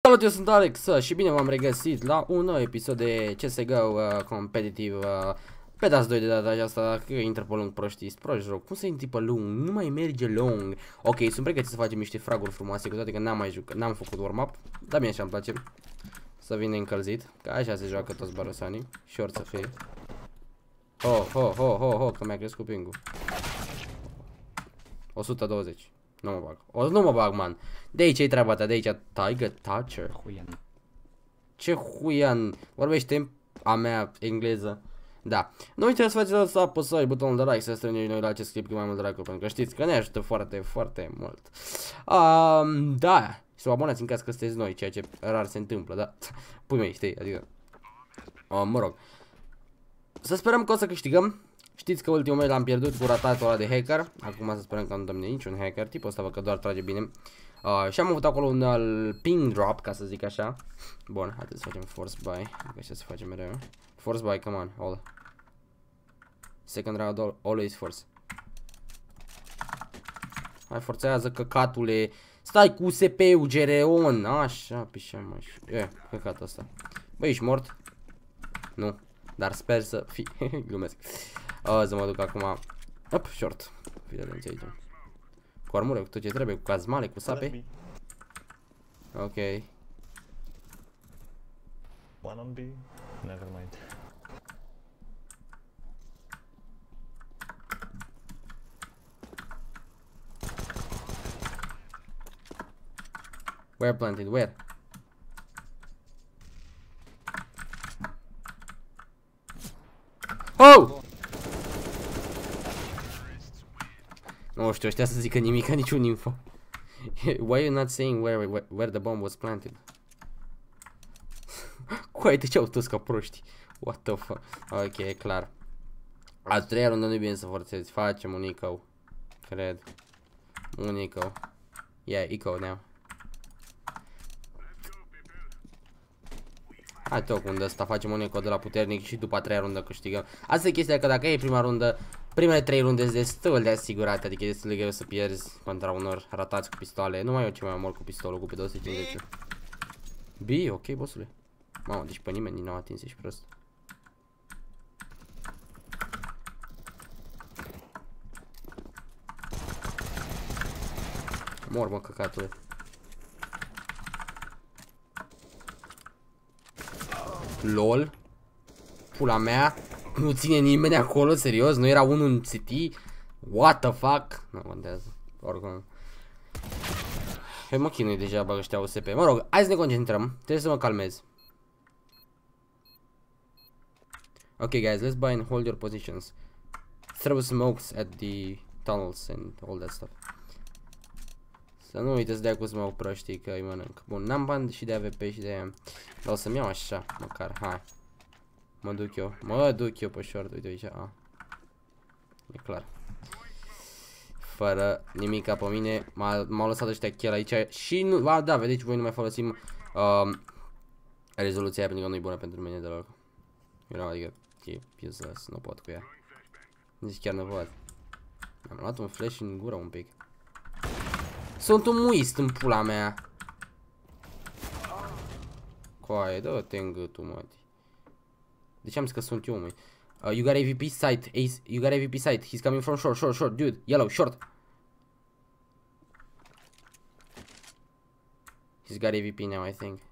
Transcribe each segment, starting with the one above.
Salut, eu sunt Alex și bine v-am regăsit la un nou episod de CSGO competitiv pe DAS 2 de data aceasta, că intră pe lung proștii, proști rău. Cum să intri pe lung? Nu mai merge lung. Ok, sunt pregătit să facem niște fraguri frumoase, cu toate că n-am mai jucat, n-am făcut warm-up, dar mie așa îmi place să vină încălzit, că așa se joacă toți barosanii, short să fie. Ho, că mi-a crescut pingul. 120. Nu mă bag. Nu mă bag, man. De aici e treaba ta, de aici Tiger Toucher. Ce huian. Vorbește a mea engleză. Da. Nu uitați să faceți să apăsați butonul de like, să strângem noi la acest clip cu mai mult dragul, pentru că știți că ne ajută foarte, foarte mult. Da. Și să vă abonați în caz că sunteți noi, ceea ce rar se întâmplă, da. Pui mei, știi, adică. Mă rog. Să sperăm că o să câștigăm. Știți că ultimul meci l-am pierdut cu ratatul ăla de hacker. Acum să sperăm că nu dăm niciun hacker. Tipul ăsta văd că doar trage bine. Și am avut acolo un ping drop, ca să zic așa. Bun, haideți să facem force buy. Că așa se face mereu. Force buy, come on, all. Second round, always force. Hai, forțează, căcatule. Stai cu USP-ul, Gereon. Așa, pișa, mă. Căcatul ăsta. Băi, ești mort? Nu. Dar sper să fii. Glumesc. Să mă duc acum. Op, short. Fii atenți aici. Cu armură, cu tot ce trebuie, cu cazmale, cu sape. Ok. One on B. Never mind. Where planted? Where? Oh! Nu știu, ăștia să zică nimica, niciun info. Why are you not saying where the bomb was planted? Coai, de ce au toți ca proști? What the fuck? Ok, e clar. A treia rundă nu-i bine să forțezi. Facem un eco. Cred. Un eco. Yeah, eco now. Hai tot cu ăsta, facem un eco de la puternic și după a treia rundă câștigăm. Asta e chestia, că dacă e prima rundă, primele 3 runde sunt destul de asigurate, adică e destul de greu să pierzi contra unor ratați cu pistoale. Nu mai eu ce mai mor cu pistolul, cu pe 250. B, ok, bossule. Mamă, deci pe nimeni n-au atins, ești prost. Mor, mă, căcatule. LOL. Pula mea. Nu ține nimeni acolo, serios? Nu era unul în CT? What the fuck? Nu contează. Oricum. Păi mă chinui deja, bag ăștia USP. Mă rog, hai să ne concentrăm. Trebuie să mă calmez. Ok, guys, let's buy and hold your positions. Throw smokes at the tunnels and all that stuff. Să nu uite să dea cu smoke proștii, că îi mănânc. Bun, n-am bani și de AVP și de aia. Dar o să-mi iau așa, măcar, hai. Mă duc eu pe short, uite aici, e clar. Fără nimica pe mine, m-au lăsat ăștia chiar aici și nu, da, vedeți, voi nu mai folosim rezoluția aia pentru că nu e bună pentru mine deloc. Adică e useless, nu pot cu ea. Nici chiar nu pot. Am luat un flash în gură un pic. Sunt un muist în pula mea. Coaie, dă-te în gâtul, măti. De ce am zis că sunt eu, măi? You got AVP site, Ace, you got AVP site. He's coming from short, dude. Yellow, short. He's got AVP now, I think.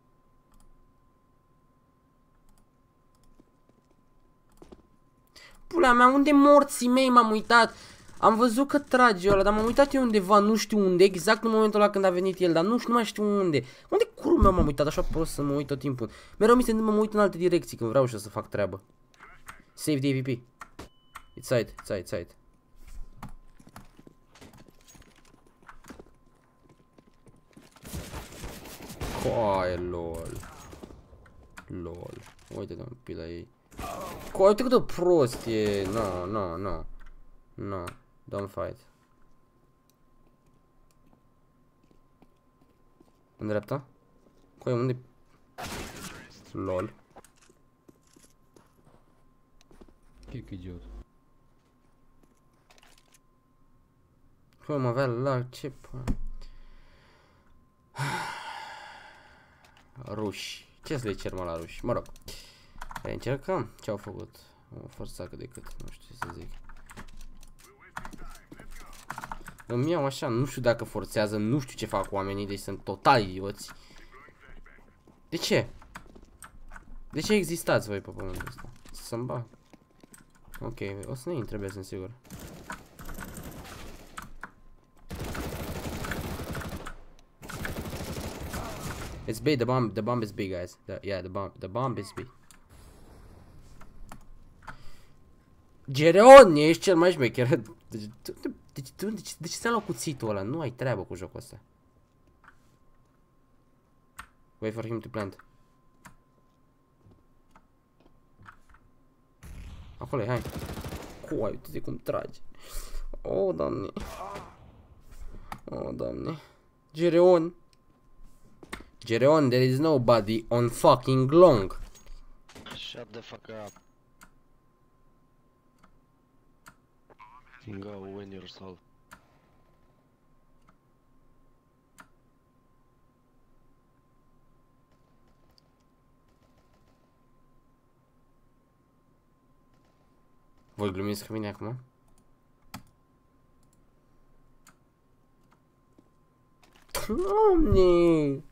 Pula mea, unde morții mei? M-am uitat. Am văzut că trage ăla, dar m-am uitat eu undeva, nu știu unde, exact în momentul ăla când a venit el, dar nu mai știu unde. Unde curul meu m-am uitat, așa prost să mă uit tot timpul. Mereu mi se întâmplă, mă uit în alte direcții când vreau și să fac treabă. Save the AVP. It's side. Coaie, lol. Uite-te în pila ei. Coaie, uite cât de prost e. No. Don't fight. În dreapta? Coaie, unde? LOL. Kick idiot. Cum avea la ce? ruși. Ce să le cer, mă, la ruși? Mă rog. Hai, încercăm. Ce au făcut? O forța cât de cât. Nu știu ce să zic. Îmi iau așa, nu știu dacă forțează, nu știu ce fac oamenii, deci sunt total idioți. De ce? De ce existați voi pe pământul ăsta? Să-mi bag. Ok, o să ne intre, sunt sigur. It's B, the bomb is B, guys. The bomb is B. Gereon, ești cel mai șmecher. De ce ți-a luat cuțitul ăla? Nu ai treabă cu jocul ăsta. Wait for him to plant. Acolo e, hai. Coai, uite cum trage. Oh, doamne. Oh, doamne. Gereon. Gereon, there is nobody on fucking long. Shut the fuck up. Go win yourself. Voi glumiți cu mine acum? Doamne!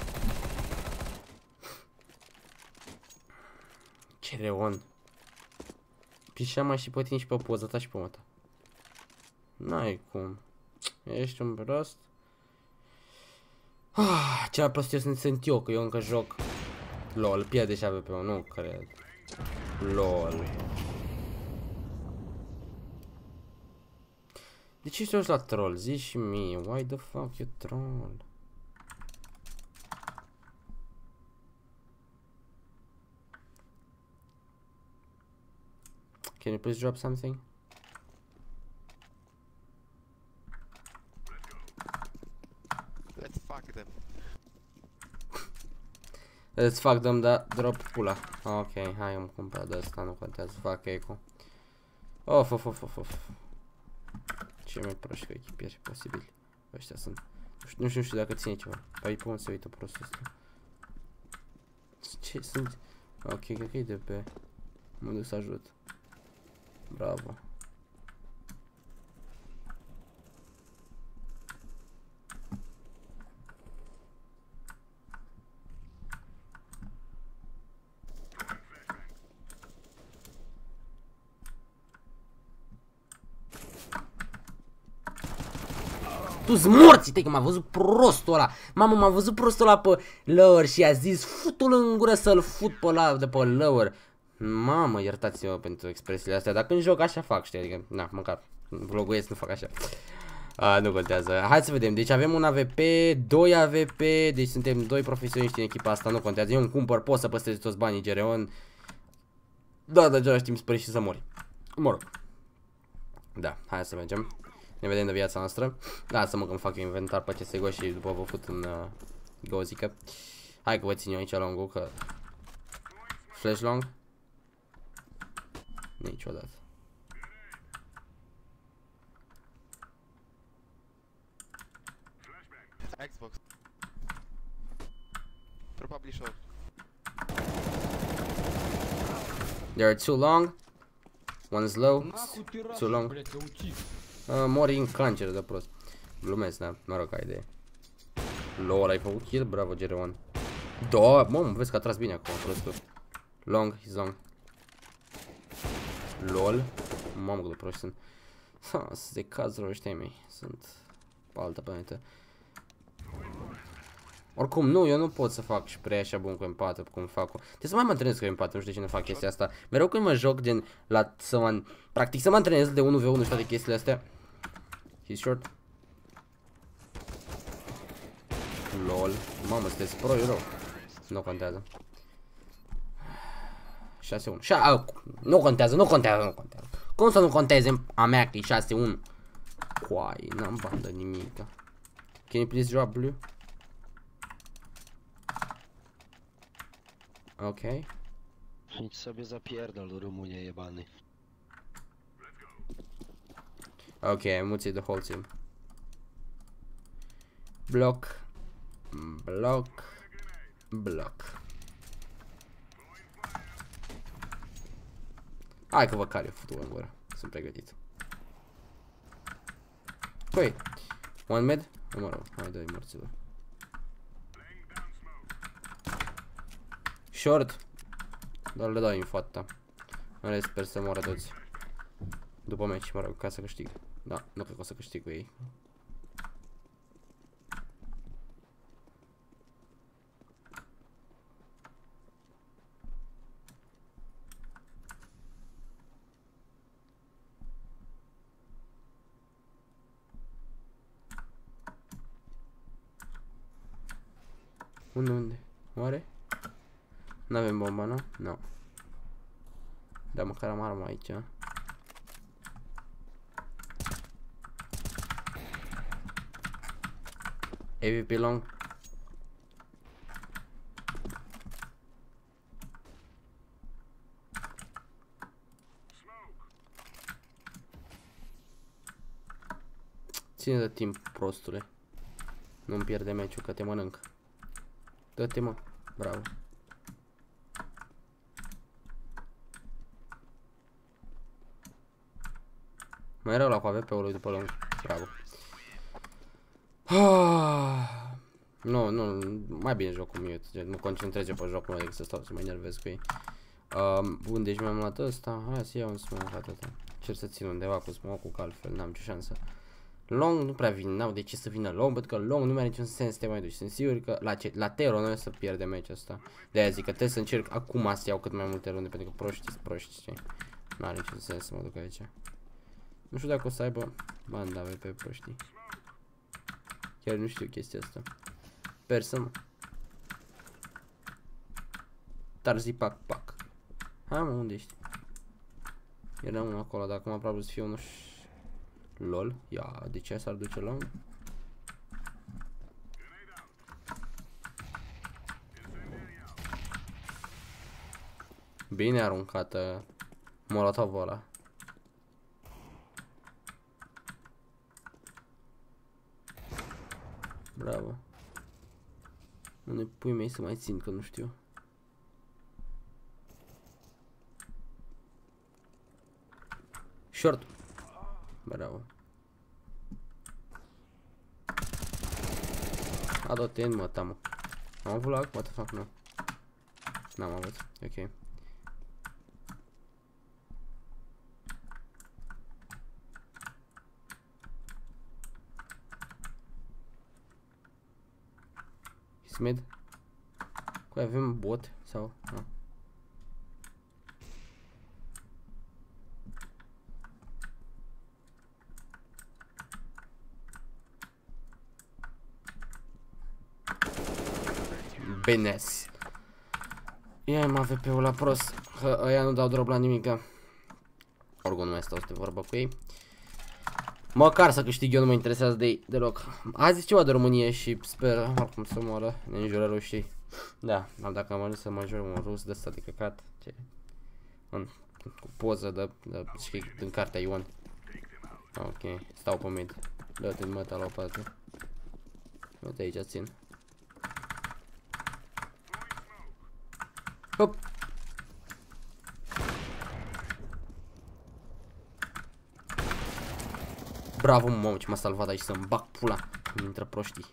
Gereon. Pișeam mai și pe tine și pe poza ta și pe mata. N-ai cum. Ești un prost. Cel mai prost sunt eu, că eu încă joc. LOL, pierde și AVP-ul, nu cred. LOL. De ce ești la troll? Zi și mie, why the fuck you troll? Can you please drop something? Let's fuck them. Let's fuck them, da, drop pula. Ok, hai, am cumpărat de asta, nu contează, fac eco. Of. Ce mai proști că echipieri posibil. Ăștia sunt. Nu știu dacă ține ceva. Păi pe unde se uită prostul ăsta? Ce sunt? Ok, cred că e de pe. Mă duc să ajut. Bravo. Tu-s morți, te că m-a văzut prostul ăla. Mamă, m-a văzut prostul ăla pe lower și a zis futul în gură să-l fut pe ăla de pe lower. Mamă, iertați-mă pentru expresiile astea, dar când joc așa fac, știi, adică, na, măcar vloguiesc, nu fac așa. Nu contează. Hai să vedem, deci avem un AVP, 2 AVP, deci suntem 2 profesioniști în echipa asta, nu contează. Eu îmi cumpăr, pot să păstrez toți banii Gereon. Da, dar același timp sper și să mori. Mă rog. Da, hai să mergem. Ne vedem de viața noastră. Lasă-mă că-mi fac inventar pe CSGO și după vă fut în gozică. Hai că vă țin eu aici longul, că... Flash long? Niciodată. Xbox. Probably short. There are two long. One's low. Too long. Mori în cancer de prost. Glumesc, da, mă rog, ca idee. LOL, ai făcut kill? Bravo, Gereon. Da, mă, vezi că a tras bine acum, prostul. Long, he's long. LOL. Mamă, cât de proști sunt. Sunt de cazuri ăștia mei. Sunt pe altă planetă. Oricum, nu, eu nu pot să fac și prea așa bun cu M4 cum fac-o. Trebuie să mai mă antrenez cu M4, nu știu de ce nu fac chestia asta. Mereu când mă joc gen la să mă... Practic să mă antrenez de 1v1 și toate chestiile astea. He's short. LOL. Mamă, sunteți pro, eu rău. Nu contează. 6-1. Nu contează, nu contează, nu contează. Cum să nu conteze a mea că e 6-1? Coai, n-am bandă nimica. Can you please drop blue? Ok. Idź sobie zapierdol, Rumunie jebany. Ok, mulți the whole team. Block. Block. Block. Hai că vă car eu futu în gură. Sunt pregătit. Păi, one med? Mă rog, hai doi morților. Short. Doar le dau info-ata. În rest sper să moară toți. După meci, mă rog, ca să câștig. Da, nu cred că o să câștig cu ei. Unde? Oare? N-avem bomba, nu? Nu. Da, măcar am arma aici. AVP long. Ține de timp, prostule. Nu-mi pierde meciul, că te mănânc. Dă-te, mă. Bravo. Mai rău la cu AVP-ul lui după long. Bravo. Nu, mai bine joc cu mute. Mă concentrez eu pe jocul meu decât să stau să mă enervez cu ei. Bun, deci mi-am luat ăsta. Hai să iau un smoke atâta. Cer să țin undeva cu smoke-ul, că altfel n-am ce șansă. Long nu prea vin, n-au de ce să vină long, pentru că long nu mai are niciun sens să te mai duci. Sunt sigur că la Tero noi o să pierdem meciul ăsta. De-aia zic că trebuie să încerc acum să iau cât mai multe runde, pentru că proștii sunt proști, știi? Nu are niciun sens să mă duc aici. Nu știu dacă o să aibă banda pe proștii. Chiar nu știu chestia asta. Persă, mă. Tarzi pac pac. Hai, mă, unde ești? Era unul acolo, dar acum probabil să fie unul. LOL, ia, de ce s-ar duce long? Bine aruncată molotovul ăla. Bravo. Unde pui mei să mai țin, că nu știu. Short. Bravo. Ado-te în mă, tamă. Am avut lag? What the fuck, nu. N-am avut, ok. Smith? Cu avem bot sau? Nu. Benes. Ia mă AVP-ul la prost. Că ăia nu dau drop la nimica. Oricum nu mai stau să te vorbă cu ei. Măcar să câștig eu, nu mă interesează de ei deloc. Azi e ceva de România și sper oricum să moară. Ne înjură rușii. Da, dacă am ajuns să mă jur un rus de ăsta de căcat. Ce? Cu poză de din cartea Ion. Ok, stau pe mid. Dă-te-n măta la o parte. Uite aici țin. Hop! Bravo, mamă, ce m-a salvat aici să-mi bag pula. Îmi intră proștii.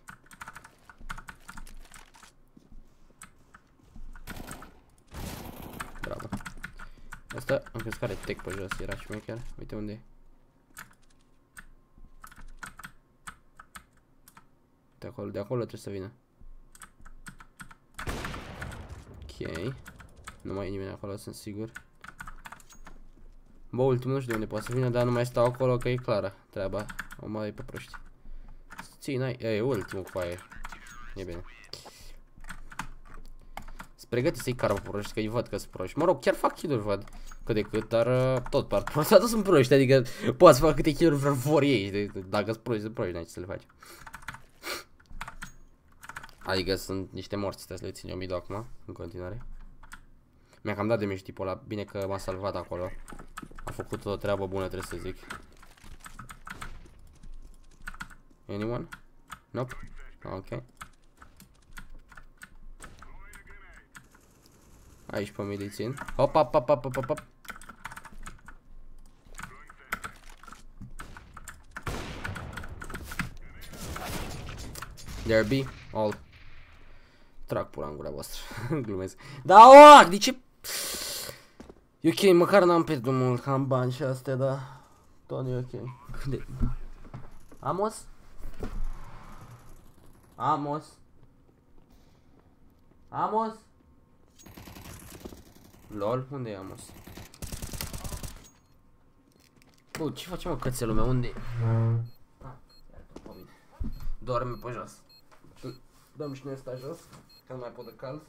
Bravo. Asta, am crezut că are tech pe jos, era șmecher. Uite unde e. De acolo trebuie să vină. Ok. Nu mai e nimeni acolo, sunt sigur. Bă, ultimul nu știu de unde poate să vină, dar nu mai stau acolo că e clară treaba. O mai pe proști. Țin, ai, e ultimul cu aia. E bine. Sunt pregătit să-i cară pe proști, că îi văd că sunt proști. Mă rog, chiar fac kill-uri, văd. Cât de cât, dar tot par proști. Toate sunt proști, adică poți să fac câte kill-uri vor ei. Dacă sunt proști, n-ai ce să le faci. Adică sunt niște morți, trebuie să le țin eu mid acum, în continuare. Mi-a cam dat de mici tipul ăla, bine că m-a salvat acolo. A făcut o treabă bună, trebuie să zic. Anyone? Nope? Ok. Aici pe milițin. Hop, hop, hop, hop, hop, hop. There be all. Trag pula în gura voastră. Glumesc. Da, o, de ce? Ok, măcar n-am pierdut mult, am bani și astea, da. Tot e ok. Amos? Amos? Amos? Lol, unde e Amos? Bă, ce face mă cățelul meu, unde e? Doarme pe jos. Dăm și noi ăsta jos, că nu mai pot de cald.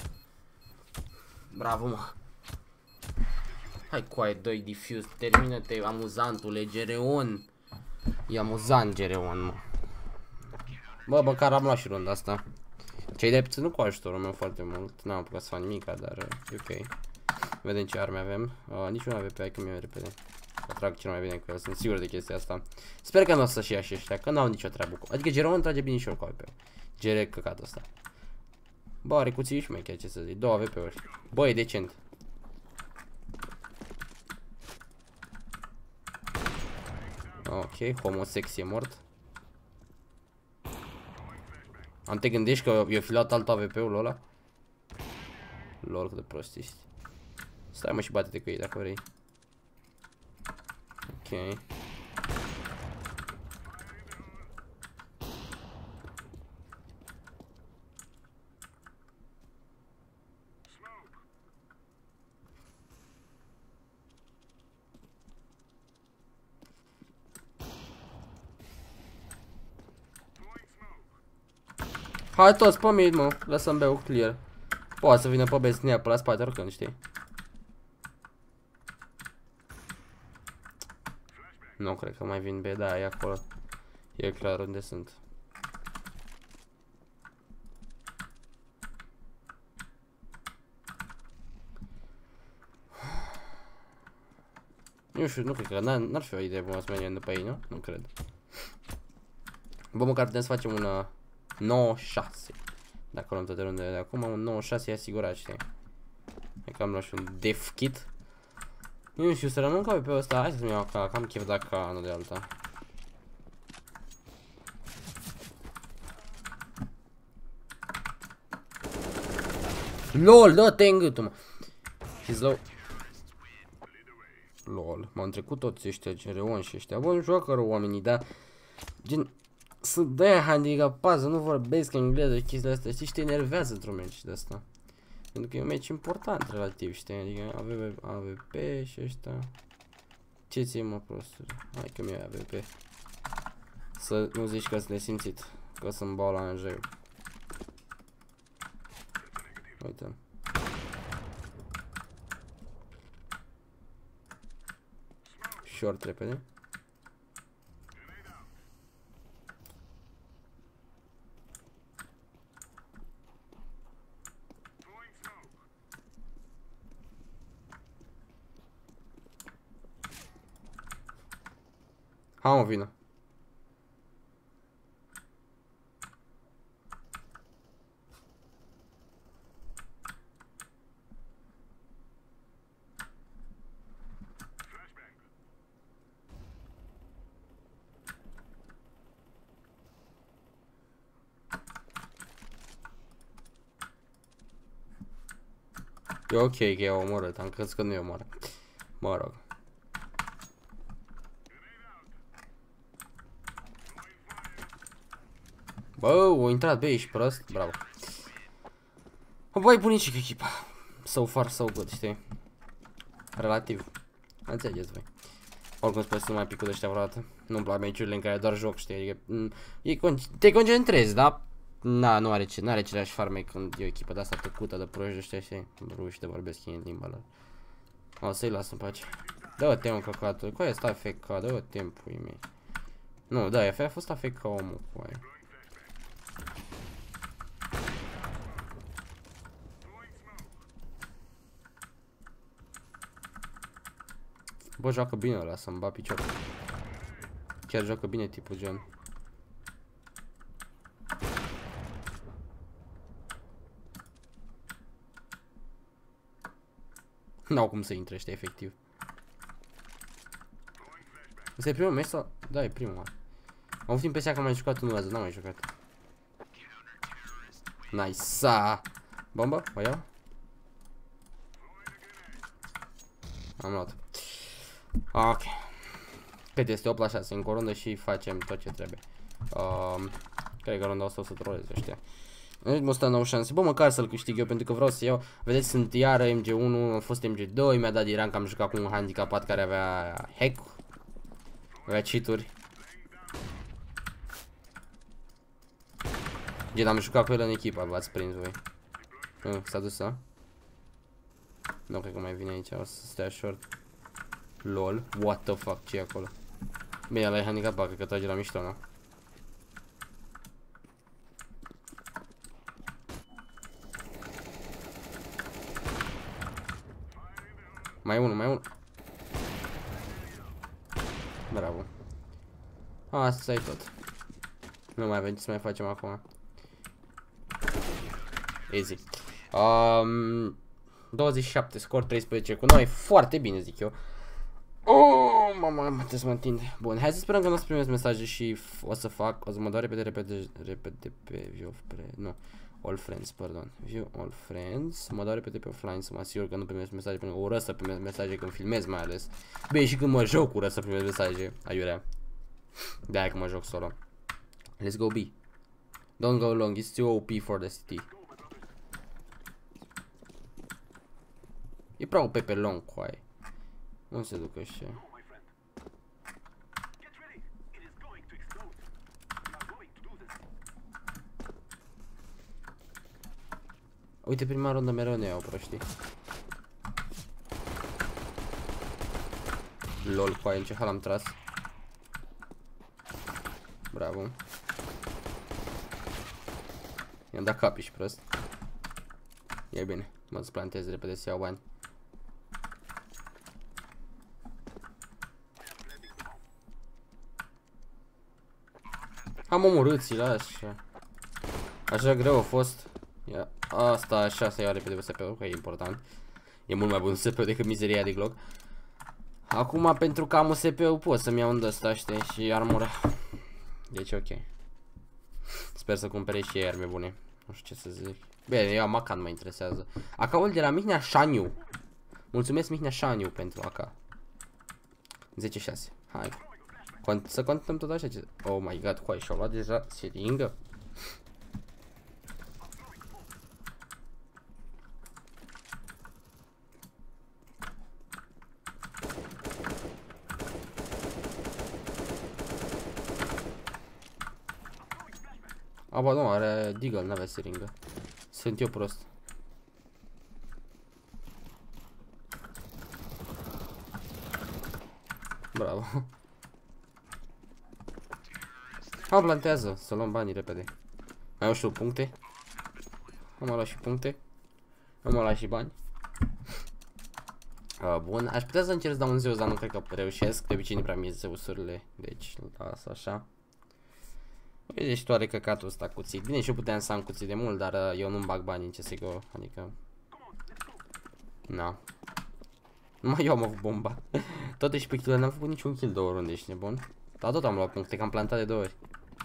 Bravo, mă. Hai coaie, dă-i diffuse, termină-te, amuzantule, Gereon. E amuzant, Gereon, mă. Bă, băcar am luat și runda asta. Cei drept, nu cu ajutorul meu foarte mult, n-am apucat să fac nimica, dar e ok. Vedem ce arme avem. Niciuna AWP, hai că mi-e repede. Atrag cel mai bine cu el, sunt sigur de chestia asta. Sper că nu o să-și ia și ăștia, că n-au nicio treabă cu... Adică Gereon trage bine și ori cu AWP. Gere căcatul ăsta. Bă, are cuții și mai chiar ce să zic, 2 AWP-uri. Bă, e decent. Ok, homosex e mort. Am te gândești că i-o fi luat alt AWP-ul ăla? Lol, cât de prost ești. Stai mă și bate-te cu ei dacă vrei. Ok. Hai toți pe mid, mă, lăsăm B-ul clear. Poate să vină pe B-ul pe la spate oricând, știi? Nu cred că mai vin B, da, e acolo. E clar unde sunt. Nu știu, nu cred că n-ar fi o idee bună să mergem după ei, nu? Nu cred. Bă, măcar putem să facem un 9-6. Dacă luăm toate rundele de acum, un 9-6 e asigurat, știi? Hai că am luat și un def kit. Nu știu, să rămân ca pe ăsta. Hai să-mi iau AK, cam chef de AK, nu de alta. LOL, dă-te în gâtul, mă. He's low. LOL, m-au trecut toți ăștia, Gereon și ăștia. Bă, nu joacă rău oamenii, dar... Gen... Sunt de-aia handicapați, nu vorbesc engleză și chestiile astea, știi, și te enervează într-un meci de asta. Pentru că e un meci important relativ, știi, adică AWP și ăștia. Ce ție mă prosturi? Hai că mi-ai AWP. Să nu zici că sunt nesimțit, că sunt bau la anjeu. Uite. Short repede. Hai mă, vină. E ok că e omorât, am crezut că nu e omorât. Mă rog. Bă, o intrat B, ești prost, bravo. Băi, bunicic echipa. So far, so good, știi? Relativ. Înțelegeți voi. Oricum sper să nu mai pic cu ăștia vreodată. Nu-mi plac meciurile în care doar joc, știi? Adică, te concentrezi, da? Na, nu are aceleași farme când e o echipă de asta tăcută, de proști ăștia, știi? Ruși de vorbesc ei în limba lor. O să-i las în pace. Dă-te un căcatul. Cu aia stai FK, dă-o timpul mei. Nu, da, a fost AFK omul cu aia. Bă, joacă bine ăla, să-mi bat piciorul. Chiar joacă bine tipul gen. N-au cum să intre ăștia, efectiv. Ăsta e primul meci sau? Da, e primul. Am avut impresia că am mai jucat unul azi, n-am mai jucat. Nice! Bombă? O iau? Am luat. Ok. Cât este? 8 la 6. Încă o rundă și facem tot ce trebuie. Cred că runda asta o să trolez ăștia. Nu stă 9 șanse. Bă, măcar să-l câștig eu pentru că vreau să iau. Vedeți, sunt iară MG1, am fost MG2, mi-a dat din rank, am jucat cu un handicapat care avea hack. Avea cheat-uri. Gen, am jucat cu el în echipă, v-ați prins voi. S-a dus, a? Nu cred că mai vine aici, o să stea short. LOL, what the fuck, ce e acolo? Bine, ăla e handicapat, cred că trage la mișto, nu? Mai unul, mai unul. Bravo. Asta e tot. Nu mai avem ce să mai facem acum. Easy. 27, scor 13 cu noi. Foarte bine, zic eu. Oh, mama, trebuie să mă întind. Bun, hai să sperăm că nu o să primesc mesaje și o să mă dau repede pe view of nu. All friends, pardon. View all friends. Mă dau repede pe offline să mă asigur că nu primesc mesaje, pentru că urăsc să primesc mesaje când filmez mai ales. Bine, și când mă joc urăsc să primesc mesaje, aiurea. De-aia că mă joc solo. Let's go B. Don't go long, it's too OP for the city. E prea OP pe long, coaie. Unde se duc ăștia? Uite, prima rundă mereu ne iau proștii. LOL, coaie, în ce hal am tras. Bravo. I-am dat capi și prost. E bine, mă plantez repede să iau bani. Am omorâți-l așa. Așa greu a fost. Ia, asta așa să iau repede SP-ul, că e important. E mult mai bun SP-ul decât mizeria de Glock. Acum, pentru că am un SP-ul, pot să-mi iau un de-ăsta, știi, și armură. Deci ok. Sper să cumpere și ei arme bune. Nu știu ce să zic. Bine, eu am AK, nu mă interesează. AK-ul de la Mihnea Șaniu. Mulțumesc Mihnea Șaniu pentru AK. 10-6. Hai. Să contăm tot așa ce... Oh my god, coai, și-au luat deja seringă. Aba nu, are Deagle, n-avea seringă. Sunt eu prost. Bravo. Am plantează, să luăm banii repede. Mai au și puncte. Am luat și puncte. Am luat și bani. Bun, aș putea să încerc să dau un Zeus, dar nu cred că reușesc. De obicei nu prea mi-e Zeusurile. Deci, las așa. Deci tu are căcatul ăsta cuțit. Bine, și eu puteam să am cuțit de mult, dar eu nu-mi bag bani în CSGO. Adică... Na. Numai eu am avut bomba. Totuși pe kill n-am făcut niciun kill 2 runde, ești nebun? Dar tot am luat puncte, că am plantat de 2 ori.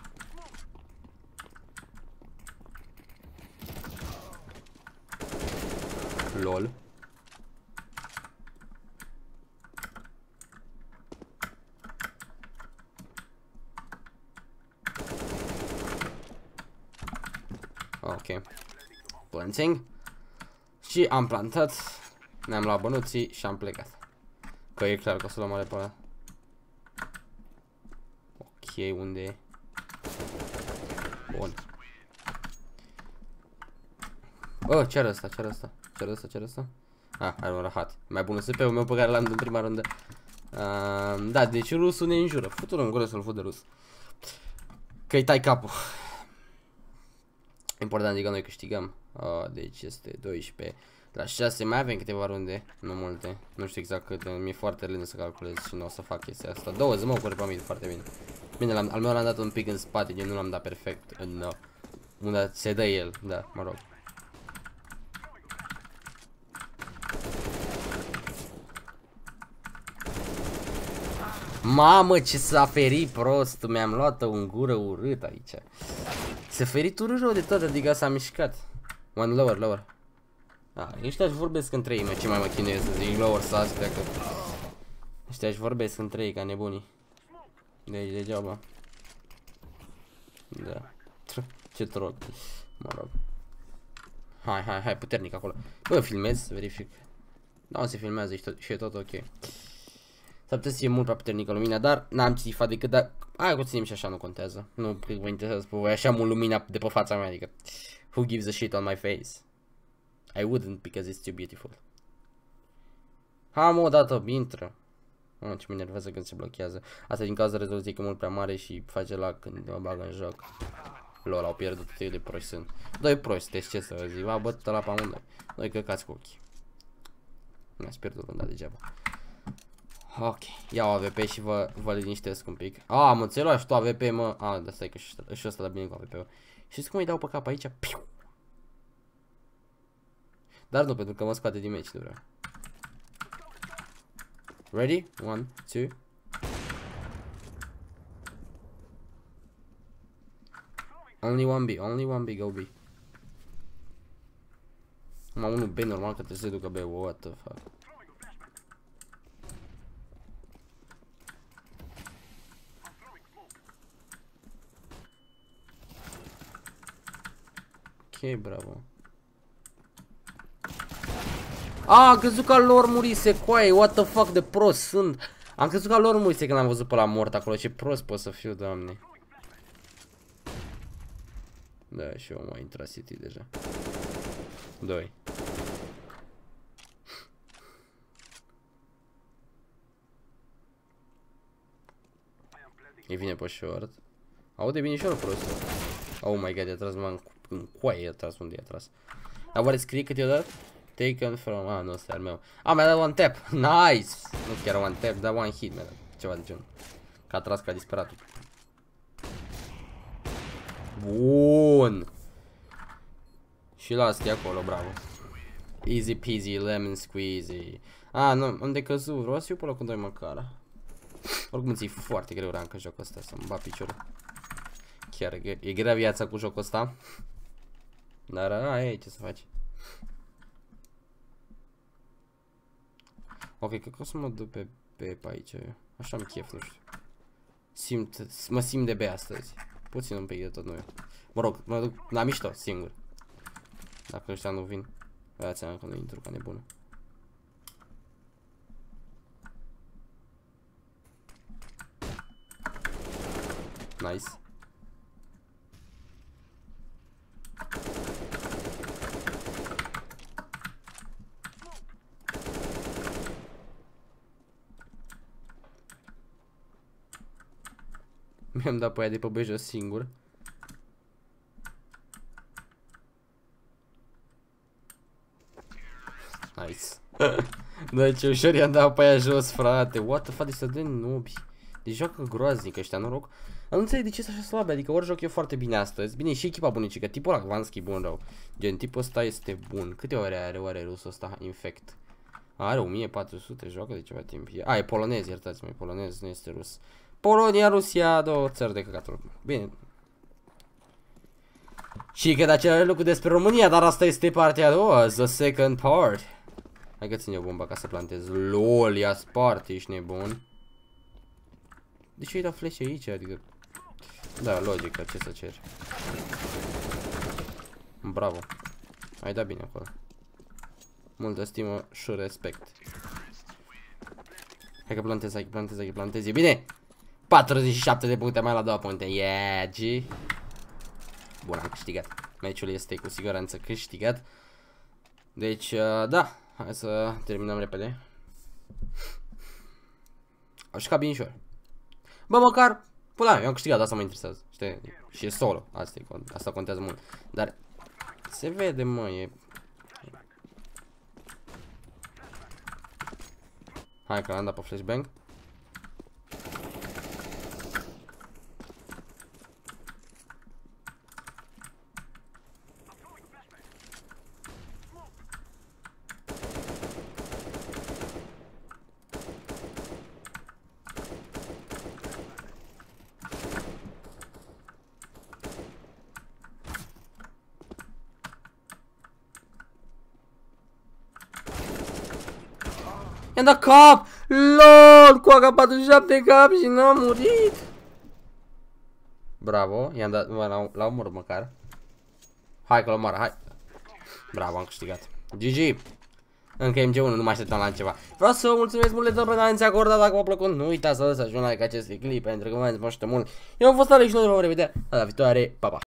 LOL. Ok. Planting. Și am plantat. Ne-am luat bănuții și am plecat. Că e clar că o să luăm mare pe ăla. Ok, unde e? Bun. Oh, ce-ar ăsta, ce-ar ăsta? Ce-ar ăsta, ce-ar ăsta? Ah, are un rahat. Mai bunul SP-ul meu pe care l-am în prima rândă. Da, deci rusul ne înjură. Fut-l în gură să-l fut de rus. Că-i tai capul. Important e că noi câștigăm. Deci este 12 la 6. Mai avem câteva runde, nu multe. Nu știu exact câte. Mi-e foarte lent să calculez și nu o să fac chestia asta. 20 mă ocură pe mine foarte bine. Bine, al meu l-am dat un pic în spate, eu nu l-am dat perfect în unde se dă el, da, mă rog. Mamă, ce s-a ferit prost, mi-am luat un gură urât aici. S-a ferit urât rău de tot, adică s-a mișcat. One lower, lower. Ăștia își vorbesc între ei, mă, ce mai mă chinuie să zic lower să astea că... Ăștia își vorbesc între ei ca nebunii. Deci degeaba. Da. Ce troll. Mă rog. Hai, puternic acolo. Bă, filmez, verific. Da, se filmează și e tot ok. S-ar putea să fie mult prea puternică lumina, dar n-am țifat decât, dar... Hai că o ținem și așa, nu contează. Nu cred că vă interesează pe voi așa mult lumina de pe fața mea, adică... Who gives a shit on my face? I wouldn't because it's too beautiful. Mă, odată, intră. Ce mă nervează când se blochează. Asta din cauza rezoluției că e mult prea mare și face la când mă bagă în joc. Lol, au pierdut atât de proști sunt. Doi proști, deci ce să zic, va bătă la pe amândoi. Doi căcați cu ochii. Mi-ați pierdut runda degeaba. Ok, iau AVP și vă liniștesc un pic. Am înțeles și tu AVP, mă. Dar stai că și ăsta da bine cu AVP-ul. Știți cum îi dau pe cap aici? Piu! Dar nu, pentru că mă scoate din meci, nu vreau. Ready? 1, 2. Only one B, go B. Mă, unul B normal că trebuie să se ducă B, what the fuck. Ok, bravo. Am crezut că lor murise, coaie, what the fuck de prost sunt. Am crezut că lor murise când am văzut pe la mort acolo, ce prost pot să fiu, doamne. Da, și eu m-am intrat City deja. 2. Îi vine pe short. Aude bine short prost. Oh my god, i-a tras în coaie, i-a tras unde i-a tras. Dar oare scrie cât i-a dat? Taken from... nu, ăsta e al meu. Mi-a dat one tap. Nice! Nu chiar one tap, dar one hit mi-a dat. Ceva de genul. Că a tras ca disperatul. Bun! Și lasă-te acolo, bravo. Easy peasy, lemon squeezy. Nu, am decăzut. Vreau să fiu pe locul 2 măcar. Oricum ți-e foarte greu rancă jocul ăsta, să-mi bat piciorul. Chiar e grea viața cu jocul ăsta. Dar, ei, ce să faci? Ok, cred că o să mă duc pe B pe aici. Așa am chef, nu știu. Mă simt de B astăzi. Puțin un pic de tot, nu eu. Mă rog, mă duc la mișto, singur. Dacă ăștia nu vin, dați seama că nu intru ca nebună. Nice. Mi-am dat pe aia de pe bejos singur. Nice. Da, ce ușor i-am dat pe aia jos, frate. What the fuck, de nubi. Deci joacă groaznic ăștia, noroc. Nu înțeleg de ce sunt așa slabe, adică ori joc eu foarte bine astăzi. Bine, și echipa bunicică, tipul ăla Vanski bun rău. Gen, tipul ăsta este bun. Câte ore are oare rusul ăsta? Infect. Are 1400, joacă de ceva timp. E polonez, iertați-mă, e polonez, nu este rus. Polonia, Rusia, două țări de căcatul. Bine. Și că de același lucru despre România, dar asta este partea a doua, the second part. Hai că țin eu bomba ca să plantez. LOL, i-a spart, ești nebun. De ce i-ai dat flash aici? Adică... Da, logică, ce să ceri. Bravo. Ai dat bine acolo. Multă stimă și respect. Hai că plantez, hai că plantez, hai că plantez. E bine! 47 de puncte mai la 2 puncte. Yeah, G. Bun, am câștigat. Meciul este cu siguranță câștigat. Deci, da. Hai să terminăm repede. Am jucat bine ușor. Bă, măcar, pula, eu am câștigat, asta mă interesează. Știi? Și e solo, asta contează mult. Dar se vede, mă, e... Hai că am dat pe flashbang. I-am dat cap! LOL! Cu AK-47 cap și n-am murit! Bravo, i-am dat, la omor măcar. Hai că l-omoară, hai! Bravo, am câștigat. GG! Încă MG1, nu mai așteptam la altceva. Vreau să vă mulțumesc mult de tot pentru atenția acordată. Dacă v-a plăcut, nu uitați să lăsați un like acestui clip, pentru că mă ajută mult. Eu am fost Alex și noi vom revedea data viitoare. Pa, pa!